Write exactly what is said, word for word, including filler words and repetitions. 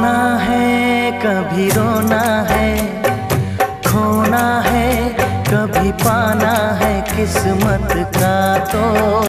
रोना है कभी रोना है, खोना है कभी पाना है, किस्मत का तो